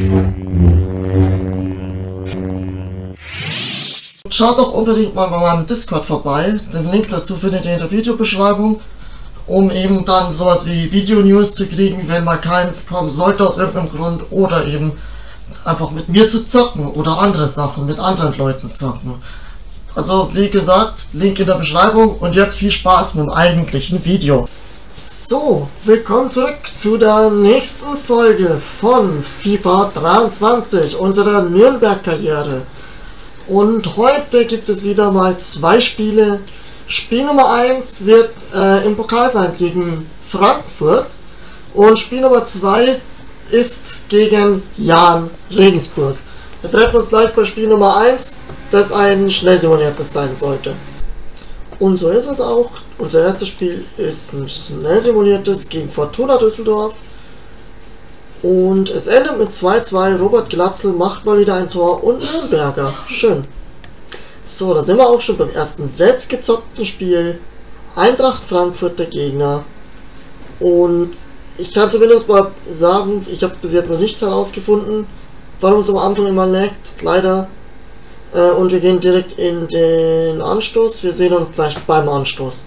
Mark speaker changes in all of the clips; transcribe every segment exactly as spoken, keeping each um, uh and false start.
Speaker 1: Schaut doch unbedingt mal bei meinem Discord vorbei, den Link dazu findet ihr in der Videobeschreibung, um eben dann sowas wie Video-News zu kriegen, wenn mal keins kommen sollte aus irgendeinem Grund, oder eben einfach mit mir zu zocken oder andere Sachen, mit anderen Leuten zocken. Also wie gesagt, Link in der Beschreibung und jetzt viel Spaß mit dem eigentlichen Video. So, willkommen zurück zu der nächsten Folge von FIFA dreiundzwanzig, unserer Nürnberg-Karriere. Und heute gibt es wieder mal zwei Spiele. Spiel Nummer eins wird äh, im Pokal sein gegen Frankfurt und Spiel Nummer zwei ist gegen Jahn Regensburg. Wir treffen uns gleich bei Spiel Nummer eins, das ein schnell simuliertes sein sollte. Und so ist es auch. Unser erstes Spiel ist ein schnell simuliertes gegen Fortuna Düsseldorf. Und es endet mit zwei zwei. Robert Glatzel macht mal wieder ein Tor und Nürnberger. Schön. So, da sind wir auch schon beim ersten selbstgezockten Spiel. Eintracht Frankfurt der Gegner. Und ich kann zumindest mal sagen, ich habe es bis jetzt noch nicht herausgefunden, warum es am Anfang immer laggt. Leider. Äh, und wir gehen direkt in den Anstoß. Wir sehen uns gleich beim Anstoß.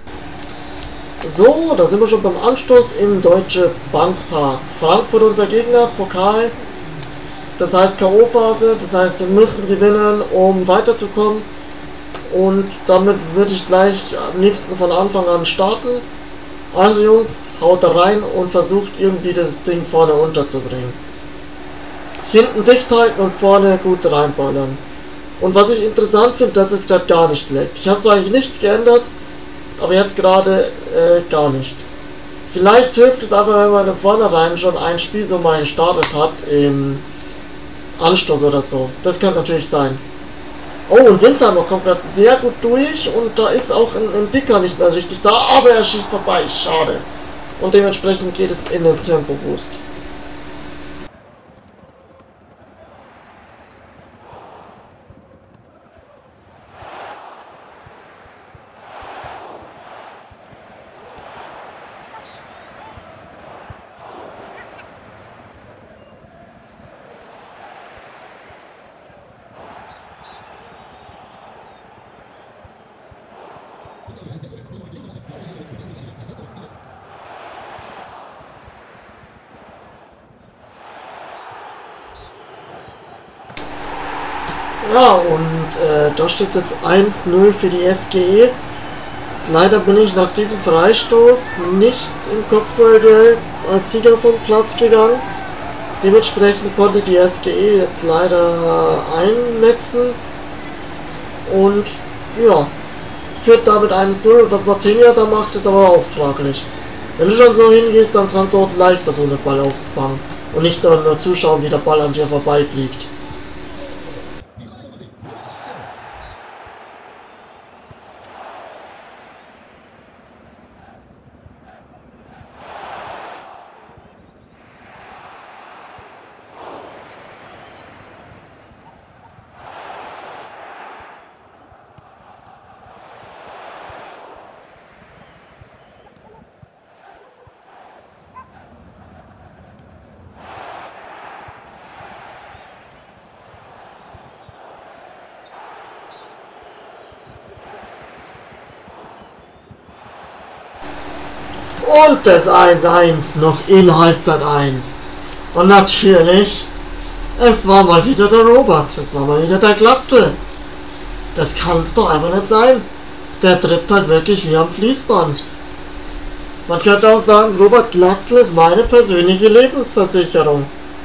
Speaker 1: So, da sind wir schon beim Anstoß im Deutsche Bankpark. Frankfurt unser Gegner, Pokal. Das heißt K O-Phase, das heißt wir müssen gewinnen, um weiterzukommen. Und damit würde ich gleich am liebsten von Anfang an starten. Also Jungs, haut da rein und versucht irgendwie das Ding vorne unterzubringen. Hinten dicht halten und vorne gut reinballern. Und was ich interessant finde, dass es gerade gar nicht leckt. Ich habe zwar eigentlich nichts geändert, aber jetzt gerade äh, gar nicht. Vielleicht hilft es aber, wenn man von vornherein schon ein Spiel so mal gestartet hat im Anstoß oder so. Das könnte natürlich sein. Oh, und Winsheimer kommt gerade sehr gut durch und da ist auch ein, ein Dicker nicht mehr richtig da, aber er schießt vorbei. Schade. Und dementsprechend geht es in den Tempo-Boost. Ja, und äh, da steht jetzt eins null für die S G E. Leider bin ich nach diesem Freistoß nicht im Kopfballduell als Sieger vom Platz gegangen. Dementsprechend konnte die S G E jetzt leider einnetzen. Und ja, führt damit eins null. Und was Martinia da macht, ist aber auch fraglich. Wenn du schon so hingehst, dann kannst du auch leicht versuchen, den Ball aufzufangen. Und nicht nur, nur zuschauen, wie der Ball an dir vorbeifliegt. Und das eins eins noch in Halbzeit eins. Und natürlich, es war mal wieder der Robert, es war mal wieder der Glatzel. Das kann es doch einfach nicht sein. Der trifft halt wirklich wie am Fließband. Man könnte auch sagen, Robert Glatzel ist meine persönliche Lebensversicherung.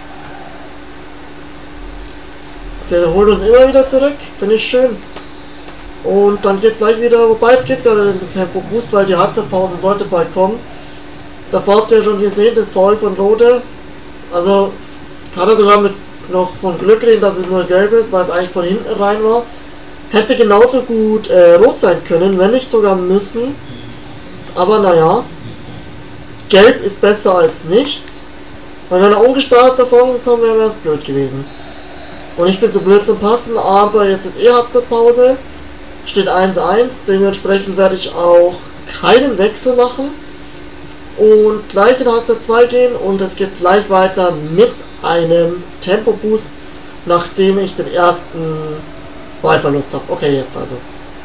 Speaker 1: Der holt uns immer wieder zurück, finde ich schön. Und dann geht's gleich wieder, wobei jetzt geht's gerade in den Tempo-Boost, weil die Halbzeitpause sollte bald kommen. Davor habt ihr schon gesehen, das Foul von Rode. Also kann er sogar mit noch von Glück reden, dass es nur gelb ist, weil es eigentlich von hinten rein war. Hätte genauso gut äh, rot sein können, wenn nicht sogar müssen. Aber naja, gelb ist besser als nichts. Weil wenn er ungestartet davon gekommen wäre, wäre es blöd gewesen. Und ich bin zu blöd zum Passen, aber jetzt ist eh Halbzeitpause. Steht eins eins, dementsprechend werde ich auch keinen Wechsel machen. Und gleich in Halbzeit zwei gehen und es geht gleich weiter mit einem Tempo-Boost, nachdem ich den ersten Ballverlust habe. Okay, jetzt also.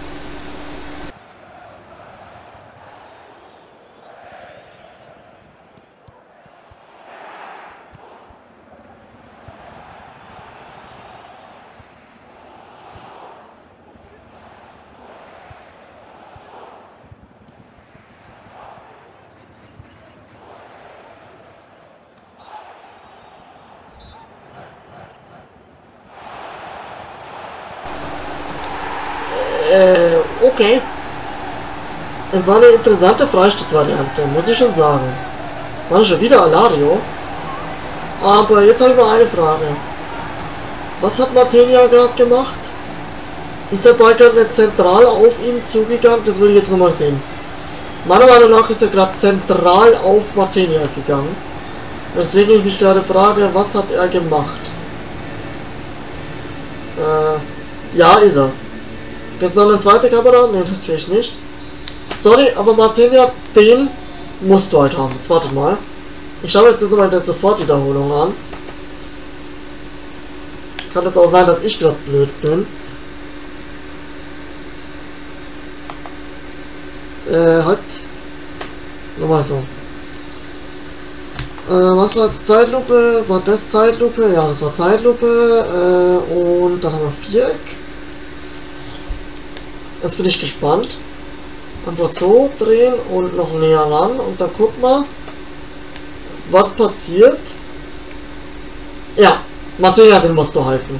Speaker 1: Äh, okay. Es war eine interessante Freistoßvariante, muss ich schon sagen. War schon wieder Alario. Aber jetzt habe ich mal eine Frage. Was hat Martinia gerade gemacht? Ist der Ball gerade nicht zentral auf ihn zugegangen? Das will ich jetzt nochmal sehen. Meiner Meinung nach ist er gerade zentral auf Martinia gegangen. Deswegen ich mich gerade frage, was hat er gemacht? Äh, ja, ist er. Gibt es noch eine zweite Kamera? Ne, natürlich nicht. Sorry, aber Martinia, den musst du halt haben. Jetzt wartet mal. Ich schaue jetzt nochmal eine Sofortwiederholung an. Kann das auch sein, dass ich gerade blöd bin. Äh, halt. Nochmal so. Äh, was war jetzt Zeitlupe? War das Zeitlupe? Ja, das war Zeitlupe. Äh, und dann haben wir Viereck. Jetzt bin ich gespannt. Einfach so drehen und noch näher ran. Und dann guck mal, was passiert. Ja, Martinia, den musst du halten.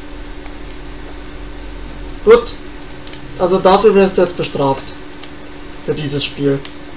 Speaker 1: Gut. Also dafür wirst du jetzt bestraft. Für dieses Spiel.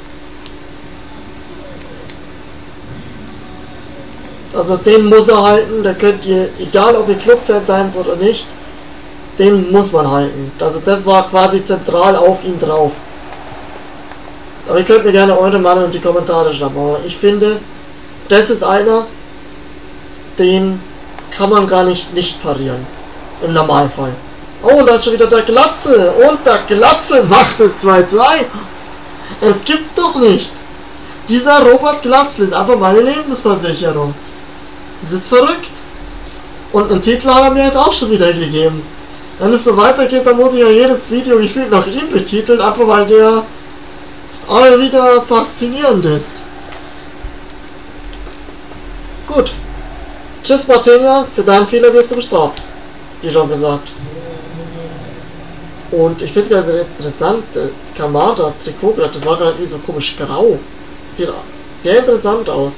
Speaker 1: Also den muss er halten. Da könnt ihr, egal ob ihr Clubfan seid oder nicht, den muss man halten. Also das war quasi zentral auf ihn drauf. Aber ihr könnt mir gerne eure Meinung in die Kommentare schreiben. Aber ich finde, das ist einer, den kann man gar nicht nicht parieren. Im Normalfall. Oh, und da ist schon wieder der Glatzel. Und der Glatzel macht es zwei zwei. Es gibt's doch nicht. Dieser Robert Glatzel ist einfach meine Lebensversicherung. Das ist verrückt. Und einen Titel hat er mir halt auch schon wieder gegeben. Wenn es so weitergeht, dann muss ich ja jedes Video gefühlt nach ihm betiteln, einfach weil der auch wieder faszinierend ist. Gut. Tschüss Martinia, für deinen Fehler wirst du bestraft. Wie schon gesagt. Und ich finde es gerade interessant, das Kamada, das Trikot, das war gerade wie so komisch grau. Sieht sehr interessant aus.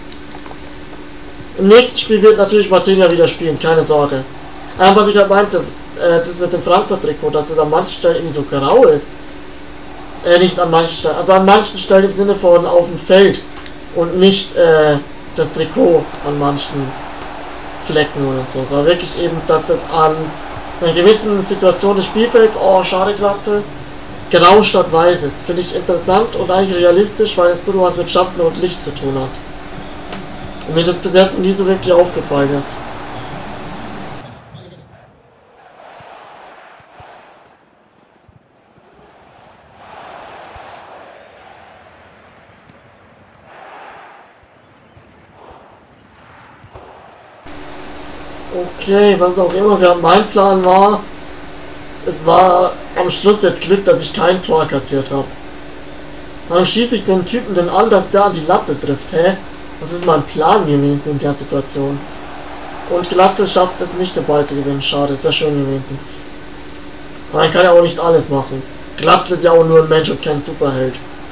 Speaker 1: Im nächsten Spiel wird natürlich Martinia wieder spielen, keine Sorge. Ähm, was ich halt meinte, äh, das mit dem Frankfurt-Trikot, dass es an manchen Stellen irgendwie so grau ist. Äh, nicht an manchen Stellen, also an manchen Stellen im Sinne von auf dem Feld. Und nicht äh, das Trikot an manchen Flecken oder so. Sondern wirklich eben, dass das an einer gewissen Situation des Spielfelds, oh schade Glatzel, grau statt weiß ist. Finde ich interessant und eigentlich realistisch, weil es ein bisschen was mit Schatten und Licht zu tun hat. Und mir das bis jetzt nie so wirklich aufgefallen ist. Okay, was auch immer gerade mein Plan war, es war am Schluss jetzt Glück, dass ich kein Tor kassiert habe. Warum schieße ich den Typen denn an, dass der an die Latte trifft, hä? Das ist mein Plan gewesen in der Situation. Und Glatzel schafft es nicht, den Ball zu gewinnen. Schade, ist ja schön gewesen. Aber man kann ja auch nicht alles machen. Glatzel ist ja auch nur ein Mensch und kein Superheld.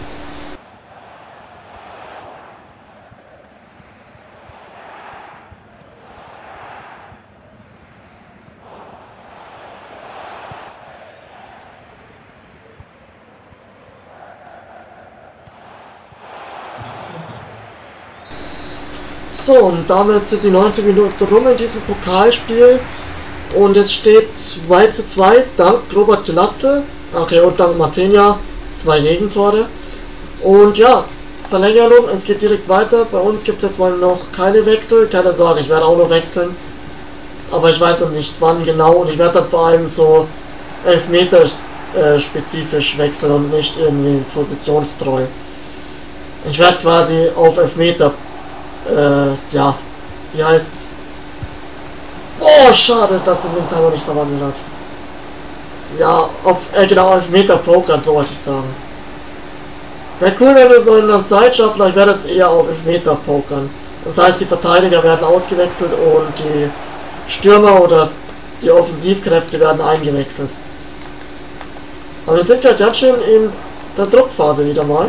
Speaker 1: So, und damit sind die neunzig Minuten rum in diesem Pokalspiel. Und es steht zwei zu zwei, dank Robert Glatzel. Okay, und dank Martinia. Zwei Gegentore. Und ja, Verlängerung, es geht direkt weiter. Bei uns gibt es jetzt mal noch keine Wechsel. Keine Sorge, ich werde auch noch wechseln. Aber ich weiß noch nicht wann genau. Und ich werde dann vor allem so Elfmeter äh, spezifisch wechseln und nicht irgendwie positionstreu. Ich werde quasi auf Elfmeter Äh, ja, wie heißt's? Oh, schade, dass der Winzheimer nicht verwandelt hat. Ja, auf, äh, genau, Elfmeter Poker, so wollte ich sagen. Wäre cool, wenn wir es noch in der Zeit schaffen, aber ich werde jetzt eher auf Elfmeter pokern. Das heißt, die Verteidiger werden ausgewechselt und die Stürmer oder die Offensivkräfte werden eingewechselt. Aber wir sind halt jetzt schon in der Druckphase wieder mal.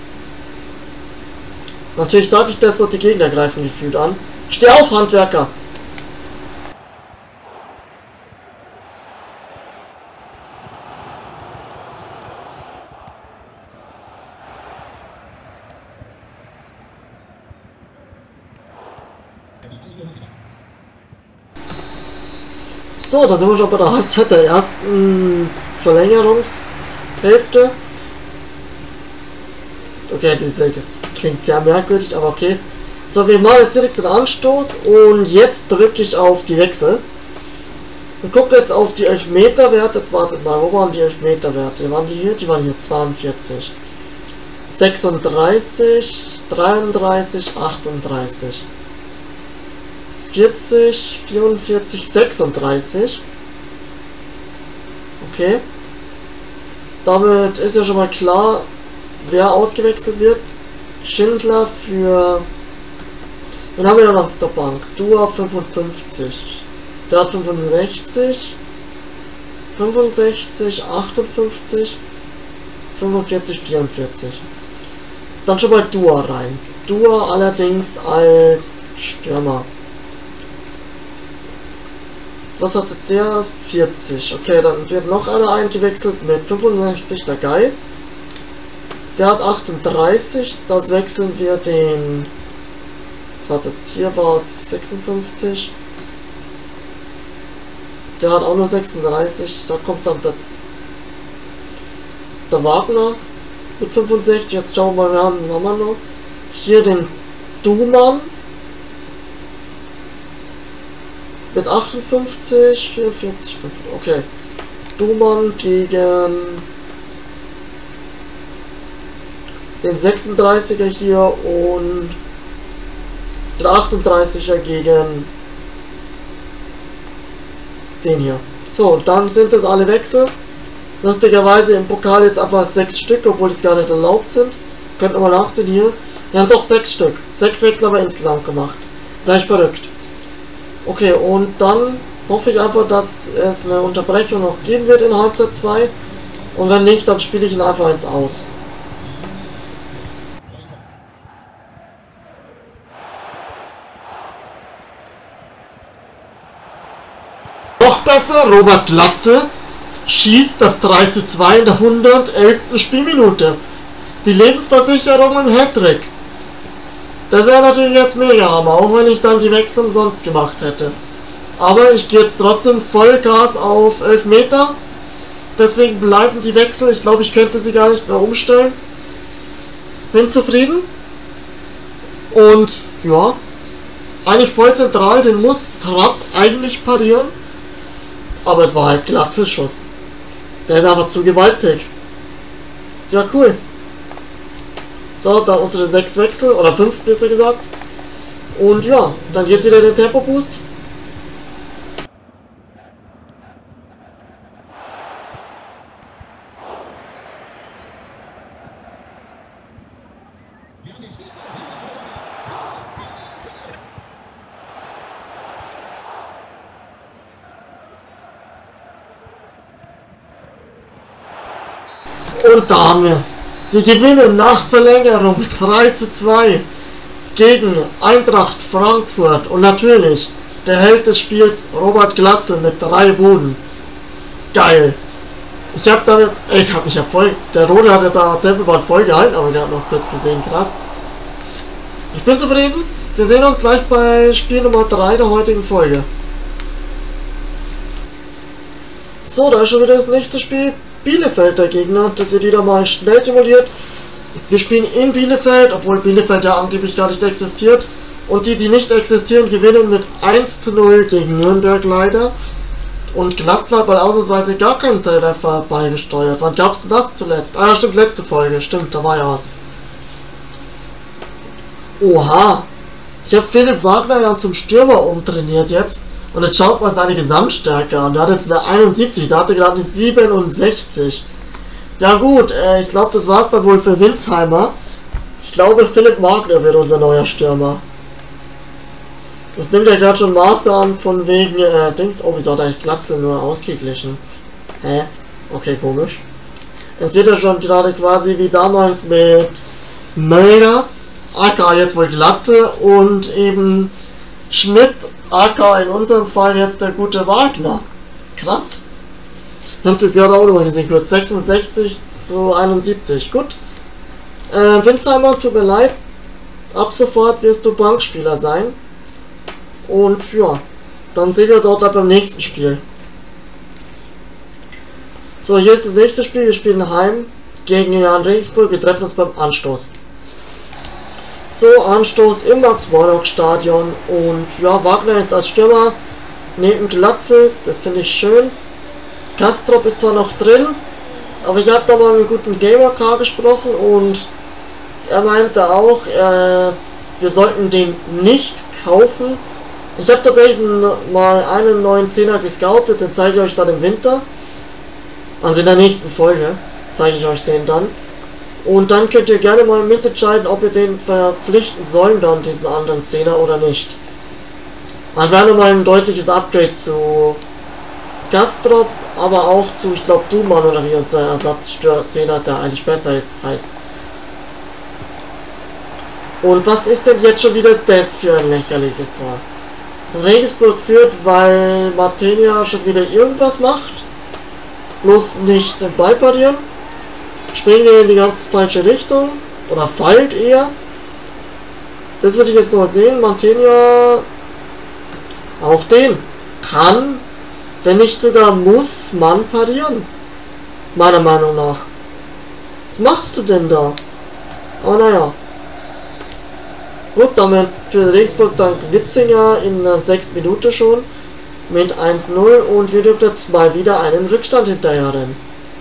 Speaker 1: Natürlich sage ich das und die Gegner greifen gefühlt an. Steh auf, Handwerker! So, da sind wir schon bei der Halbzeit der ersten Verlängerungshälfte. Okay, das klingt sehr merkwürdig, aber okay. So, wir machen jetzt direkt den Anstoß und jetzt drücke ich auf die Wechsel. Und gucke jetzt auf die Elfmeterwerte. Jetzt wartet mal, wo waren die Elfmeterwerte? Waren die hier? Die waren hier zweiundvierzig. sechsunddreißig, dreiunddreißig, achtunddreißig. vierzig, vierundvierzig, sechsunddreißig. Okay. Damit ist ja schon mal klar, wer ausgewechselt wird. Schindler für... Wen haben wir dann auf der Bank? Dua fünfundfünfzig. Der hat fünfundsechzig. fünfundsechzig, achtundfünfzig. fünfundvierzig, vierundvierzig. Dann schon mal Dua rein. Dua allerdings als Stürmer. Was hatte der? vierzig. Okay, dann wird noch einer eingewechselt mit fünfundsechzig, der Geis. Der hat achtunddreißig. Das wechseln wir den... Wartet, hier war es sechsundfünfzig. Der hat auch nur sechsunddreißig. Da kommt dann der, der Wagner mit fünfundsechzig. Jetzt schauen wir mal, wir haben nochmal noch. Hier den Dumann mit achtundfünfzig, vierundvierzig, fünfundvierzig. Okay. Dumann gegen den sechsunddreißiger hier und den achtunddreißiger gegen den hier. So, dann sind das alle Wechsel. Lustigerweise im Pokal jetzt einfach sechs Stück, obwohl es gar nicht erlaubt sind. Könnt ihr mal nachsehen hier. Ja, doch sechs Stück. Sechs Wechsel haben wir insgesamt gemacht. Sei ich verrückt. Okay, und dann hoffe ich einfach, dass es eine Unterbrechung noch geben wird in Halbzeit zwei. Und wenn nicht, dann spiele ich ihn einfach ins Aus. Noch besser, Robert Glatzel schießt das drei zu zwei in der hundertelften Spielminute. Die Lebensversicherung im Hattrick. Das wäre natürlich jetzt mega, aber auch wenn ich dann die Wechsel umsonst gemacht hätte. Aber ich gehe jetzt trotzdem Vollgas auf elf Meter. Deswegen bleiben die Wechsel. Ich glaube, ich könnte sie gar nicht mehr umstellen. Bin zufrieden. Und ja, eigentlich voll zentral, den muss Trapp eigentlich parieren. Aber es war halt Glatzelschuss. Der ist einfach zu gewaltig. Ja, cool. So, da unsere sechs Wechsel, oder fünf besser gesagt. Und ja, dann geht's wieder in den Tempo-Boost. Und da haben wir es. Wir gewinnen nach Verlängerung mit drei zu zwei gegen Eintracht Frankfurt. Und natürlich der Held des Spiels, Robert Glatzel mit drei Buden. Geil. Ich habe damit, ich habe mich ja voll, der Rode hatte da Tempelbad voll gehalten, aber der hat noch kurz gesehen, krass. Ich bin zufrieden. Wir sehen uns gleich bei Spiel Nummer drei der heutigen Folge. So, da ist schon wieder das nächste Spiel. Bielefeld der Gegner, das wird wieder mal schnell simuliert. Wir spielen in Bielefeld, obwohl Bielefeld ja angeblich gar nicht existiert. Und die, die nicht existieren, gewinnen mit eins zu null gegen Nürnberg leider. Und Glatzel hat bei ausnahmsweise gar keinen Treffer beigesteuert. Wann gab's denn das zuletzt? Ah ja, stimmt, letzte Folge. Stimmt, da war ja was. Oha. Ich habe Philipp Wagner ja zum Stürmer umtrainiert jetzt. Und jetzt schaut mal seine Gesamtstärke an. Der hat jetzt eine einundsiebzig, der hatte gerade siebenundsechzig. Ja gut, äh, ich glaube, das war's dann wohl für Winsheimer. Ich glaube, Philipp Wagner wird unser neuer Stürmer. Das nimmt ja gerade schon Maße an von wegen äh, Dings. Oh, wieso hat er eigentlich Glatze nur ausgeglichen? Hä? Okay, komisch. Es wird ja schon gerade quasi wie damals mit Mölders, aka jetzt wohl Glatze, und eben Schmidt, aka in unserem Fall jetzt der gute Wagner. Krass. Ich hab das gerade auch nochmal gesehen, kurz. sechsundsechzig zu einundsiebzig. Gut. Äh, Winsheimer, tut mir leid. Ab sofort wirst du Bankspieler sein. Und ja, dann sehen wir uns auch da beim nächsten Spiel. So, hier ist das nächste Spiel. Wir spielen heim gegen Jan Regensburg. Wir treffen uns beim Anstoß. So, Anstoß im Max-Morlock-Stadion. Und ja, Wagner jetzt als Stürmer neben Glatzel. Das finde ich schön. Kastrop ist zwar noch drin, aber ich habe da mal mit einem guten Gamer K gesprochen und er meinte auch, äh, wir sollten den nicht kaufen. Ich habe tatsächlich mal einen neuen Zehner gescoutet, den zeige ich euch dann im Winter. Also in der nächsten Folge zeige ich euch den dann. Und dann könnt ihr gerne mal mitentscheiden, ob ihr den verpflichten sollen, dann diesen anderen Zehner oder nicht. Dann wäre nochmal ein deutliches Upgrade zu Kastrop, aber auch zu, ich glaube, Duman oder wie unser Ersatzzehner, der eigentlich besser ist, heißt. Und was ist denn jetzt schon wieder das für ein lächerliches Tor? Regensburg führt, weil Martinia schon wieder irgendwas macht. Bloß nicht beiparieren. Springen wir in die ganz falsche Richtung. Oder fällt eher. Das würde ich jetzt noch sehen. Martinia, auch den kann, wenn nicht sogar muss man parieren. Meiner Meinung nach. Was machst du denn da? Aber naja. Gut, damit für Regensburg dank Witzinger in der sechsten Minute schon mit eins null und wir dürfen jetzt mal wieder einen Rückstand hinterherrennen.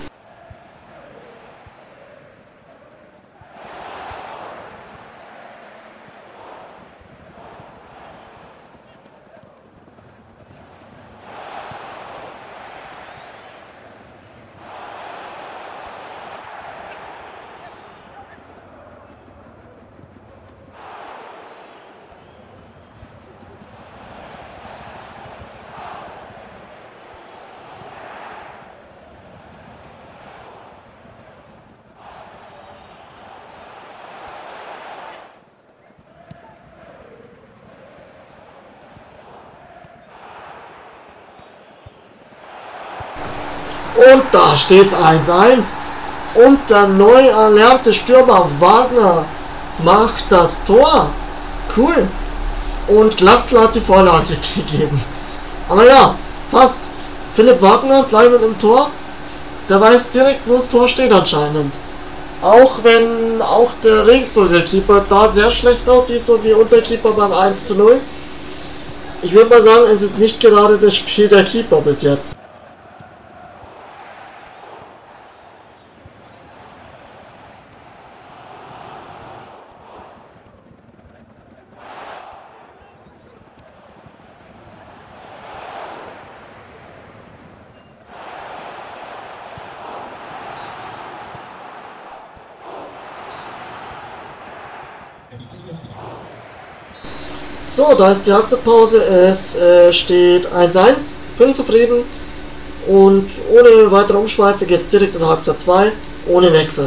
Speaker 1: Und da steht's eins eins. Und der neu erlernte Stürmer Wagner macht das Tor. Cool. Und Glatzel hat die Vorlage gegeben. Aber ja, fast. Philipp Wagner gleich mit dem Tor. Der weiß direkt, wo das Tor steht anscheinend. Auch wenn auch der Regensburger Keeper da sehr schlecht aussieht, so wie unser Keeper beim eins zu null. Ich würde mal sagen, es ist nicht gerade das Spiel der Keeper bis jetzt. So, da ist die Halbzeitpause. Es äh, steht eins eins. Bin zufrieden. Und ohne weitere Umschweife geht es direkt in Halbzeit zwei. Ohne Wechsel.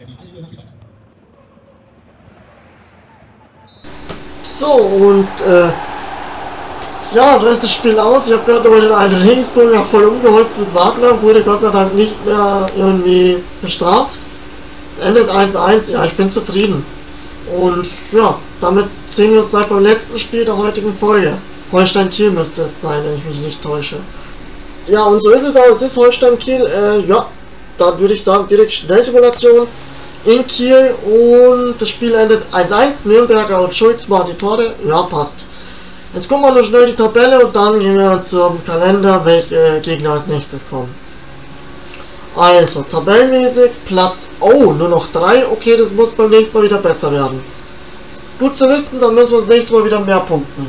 Speaker 1: So, und äh, ja, da ist das Spiel aus. Ich habe gerade nochmal den einen Regensburger voll umgeholzt mit Wagner, wurde Gott sei Dank nicht mehr irgendwie bestraft. Es endet eins eins, ja, ich bin zufrieden. Und ja, damit sehen wir uns gleich beim letzten Spiel der heutigen Folge. Holstein-Kiel müsste es sein, wenn ich mich nicht täusche. Ja, und so ist es auch, es ist Holstein-Kiel, äh, ja, dann würde ich sagen, direkt Schnellsimulation in Kiel und das Spiel endet eins eins, Nürnberger und Schulz machen die Tore, ja, passt. Jetzt gucken wir nur schnell die Tabelle und dann gehen wir zum Kalender, welche Gegner als nächstes kommen. Also, tabellenmäßig, Platz, oh, nur noch drei, okay, das muss beim nächsten Mal wieder besser werden. Ist gut zu wissen, dann müssen wir das nächste Mal wieder mehr punkten.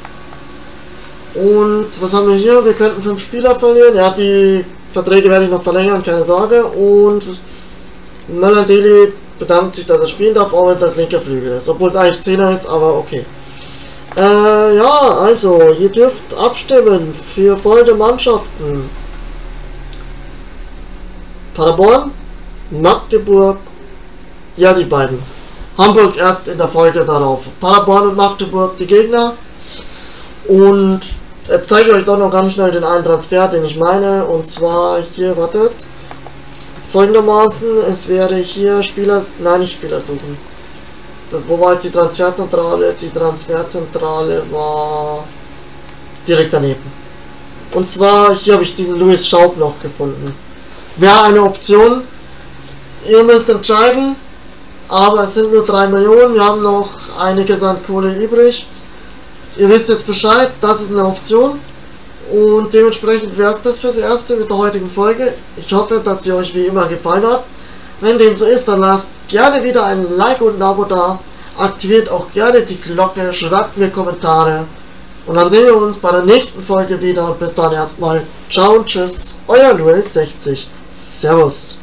Speaker 1: Und, was haben wir hier? Wir könnten fünf Spieler verlieren, ja, die Verträge werde ich noch verlängern, keine Sorge. Und Möller-Deli bedankt sich, dass er spielen darf, auch wenn es als linker Flügel ist, obwohl es eigentlich Zehner ist, aber okay. Äh, ja, also, ihr dürft abstimmen für folgende Mannschaften. Paderborn, Magdeburg, ja, die beiden. Hamburg erst in der Folge darauf. Paderborn und Magdeburg die Gegner. Und jetzt zeige ich euch doch noch ganz schnell den einen Transfer, den ich meine. Und zwar hier, wartet. Folgendermaßen, es wäre hier Spieler, nein, nicht Spieler suchen. Das, wo war jetzt die Transferzentrale? Die Transferzentrale war direkt daneben. Und zwar, hier habe ich diesen Louis Schaub noch gefunden. Wäre eine Option. Ihr müsst entscheiden. Aber es sind nur drei Millionen. Wir haben noch einiges an Kohle übrig. Ihr wisst jetzt Bescheid. Das ist eine Option. Und dementsprechend wäre es das fürs Erste mit der heutigen Folge. Ich hoffe, dass sie euch wie immer gefallen hat. Wenn dem so ist, dann lasst gerne wieder ein Like und ein Abo da. Aktiviert auch gerne die Glocke. Schreibt mir Kommentare. Und dann sehen wir uns bei der nächsten Folge wieder. Und bis dann erstmal. Ciao und tschüss. Euer Luel sechzig. Servus.